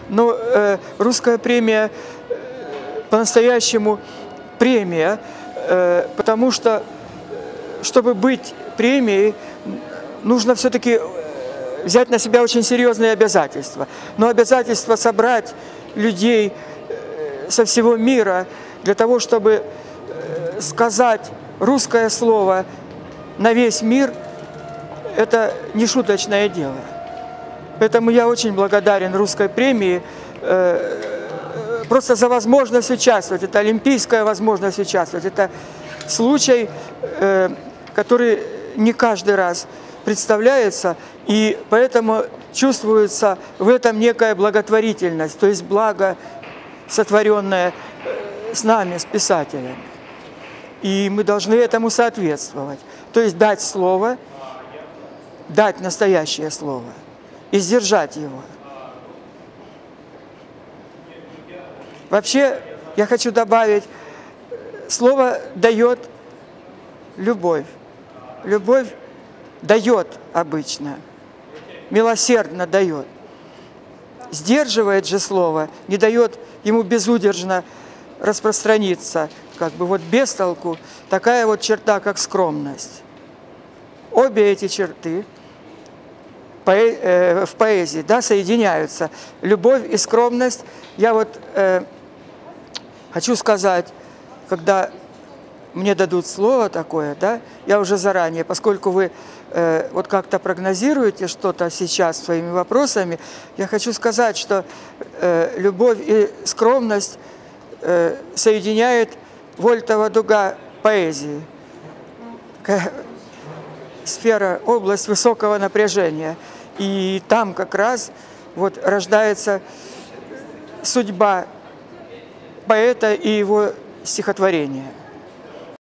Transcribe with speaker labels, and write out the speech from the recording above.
Speaker 1: Но русская премия по-настоящему премия, потому что, чтобы быть премией, нужно все-таки взять на себя очень серьезные обязательства. Но обязательство собрать людей со всего мира для того, чтобы сказать русское слово на весь мир, это не шуточное дело. Поэтому я очень благодарен русской премии просто за возможность участвовать. Это олимпийская возможность участвовать. Это случай, который не каждый раз представляется, и поэтому чувствуется в этом некая благотворительность, то есть благо, сотворенное с нами, с писателями. И мы должны этому соответствовать. То есть дать слово, дать настоящее слово и сдержать его. Вообще, я хочу добавить, слово дает любовь. Любовь дает обычно, милосердно дает. Сдерживает же слово, не дает ему безудержно распространиться, как бы вот без толку, такая вот черта, как скромность. Обе эти черты в поэзии, да, соединяются. Любовь и скромность. Я вот хочу сказать, когда мне дадут слово такое, да, я уже заранее, поскольку вы вот как-то прогнозируете что-то сейчас своими вопросами, я хочу сказать, что любовь и скромность соединяет вольтова дуга поэзии. Такая сфера, область высокого напряжения. И там как раз вот рождается судьба поэта и его стихотворения.